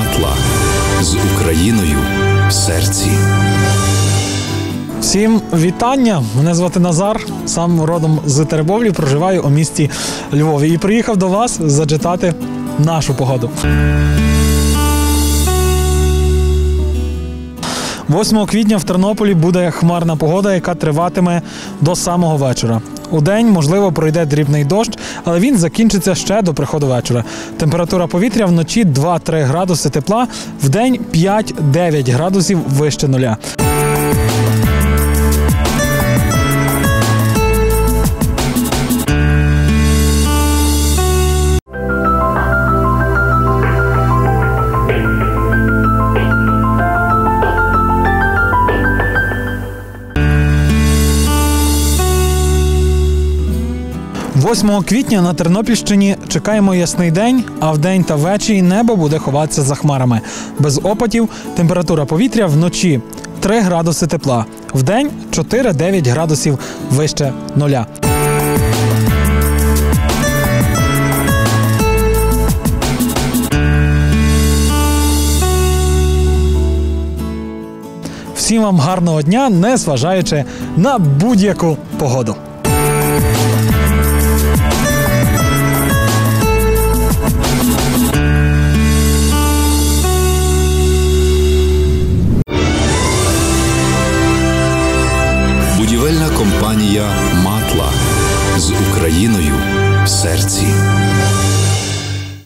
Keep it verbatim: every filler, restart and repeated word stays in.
Мантла з Україною в серці. Всім вітання! Мене звати Назар, сам родом з Теребовлі, проживаю у місті Львові і приїхав до вас заджитати нашу погоду. восьмого квітня в Тернополі буде хмарна погода, яка триватиме до самого вечора. Удень, можливо, пройде дрібний дощ, але він закінчиться ще до приходу вечора. Температура повітря вночі два-три градуси тепла, вдень п'ять-дев'ять градусів вище нуля. восьмого квітня на Тернопільщині чекаємо ясний день, а вдень та ввечері небо буде ховатися за хмарами. Без опадів, температура повітря вночі три градуси тепла, вдень чотири-дев'ять градусів вище нуля. Всім вам гарного дня, незважаючи на будь-яку погоду.